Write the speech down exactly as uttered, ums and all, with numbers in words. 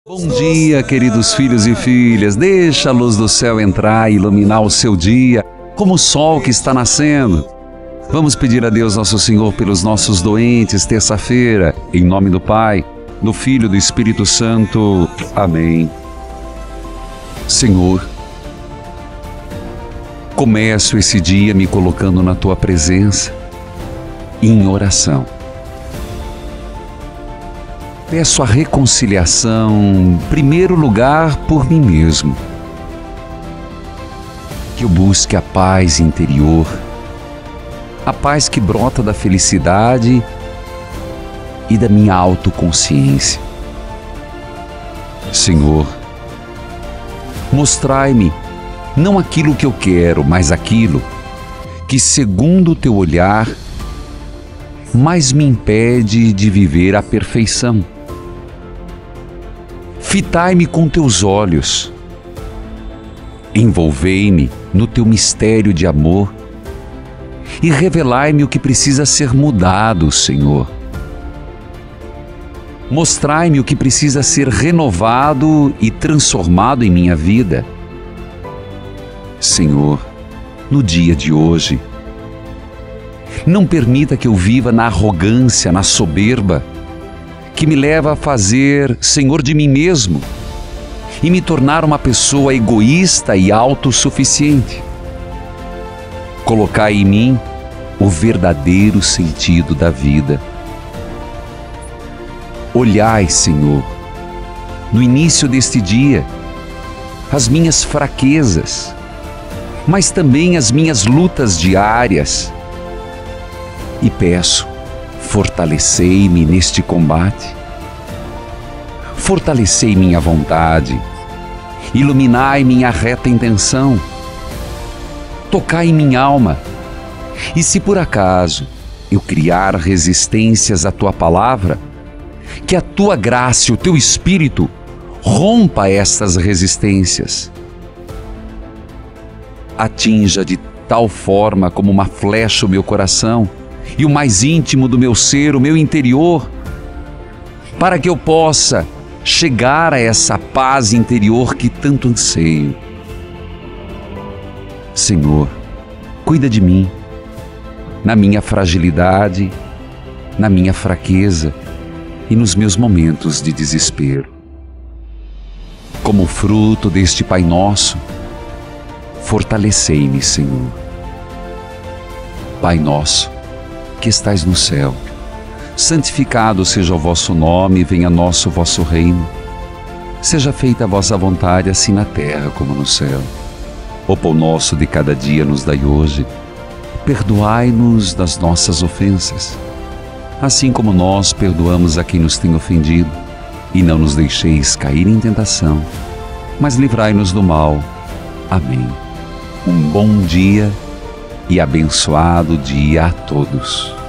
Bom dia, queridos filhos e filhas. Deixa a luz do céu entrar e iluminar o seu dia, como o sol que está nascendo. Vamos pedir a Deus nosso Senhor pelos nossos doentes, terça-feira, em nome do Pai, do Filho e do Espírito Santo. Amém. Senhor, começo esse dia me colocando na Tua presença, em oração. Peço a reconciliação, em primeiro lugar, por mim mesmo. Que eu busque a paz interior, a paz que brota da felicidade e da minha autoconsciência. Senhor, mostrai-me não aquilo que eu quero, mas aquilo que, segundo o Teu olhar, mais me impede de viver a perfeição. Fitai-me com Teus olhos, envolvei-me no Teu mistério de amor e revelai-me o que precisa ser mudado, Senhor. Mostrai-me o que precisa ser renovado e transformado em minha vida. Senhor, no dia de hoje, não permita que eu viva na arrogância, na soberba, que me leva a fazer senhor de mim mesmo e me tornar uma pessoa egoísta e autossuficiente. Colocai em mim o verdadeiro sentido da vida. Olhai, Senhor, no início deste dia, as minhas fraquezas, mas também as minhas lutas diárias, e peço, fortalecei-me neste combate. Fortalecei minha vontade, iluminai minha reta intenção, tocai em minha alma, e se por acaso eu criar resistências à Tua palavra, que a Tua graça e o Teu Espírito rompa estas resistências. Atinja de tal forma como uma flecha o meu coração, e o mais íntimo do meu ser, o meu interior, para que eu possa chegar a essa paz interior que tanto anseio. Senhor, cuida de mim, na minha fragilidade, na minha fraqueza e nos meus momentos de desespero. Como fruto deste Pai Nosso, fortalecei-me, Senhor. Pai Nosso, que estais no céu, santificado seja o vosso nome, venha a nosso o vosso reino. Seja feita a vossa vontade, assim na terra como no céu. O pão nosso de cada dia nos dai hoje. Perdoai-nos das nossas ofensas, assim como nós perdoamos a quem nos tem ofendido. E não nos deixeis cair em tentação, mas livrai-nos do mal. Amém. Um bom dia e abençoado dia a todos.